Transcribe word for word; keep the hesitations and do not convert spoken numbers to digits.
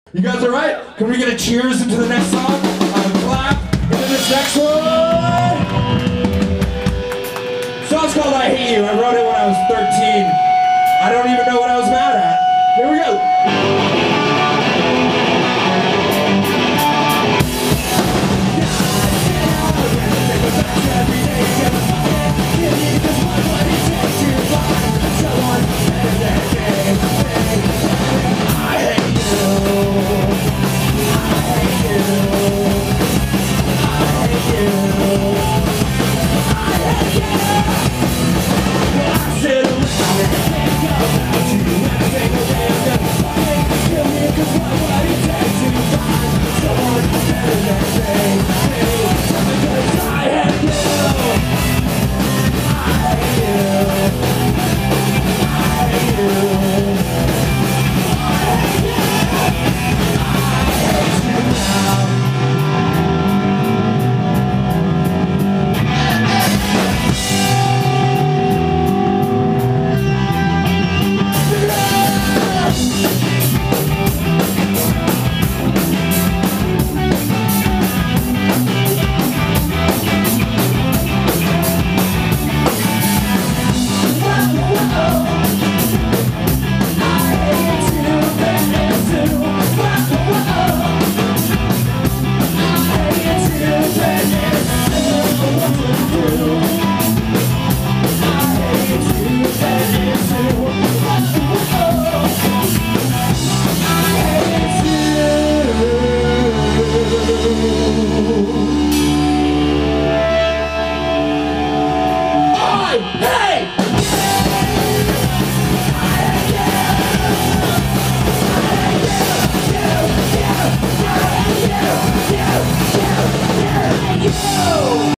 You guys all right? Can we get a cheers into the next song? A clap into this next one. Song's called I Hate You. I wrote it when I was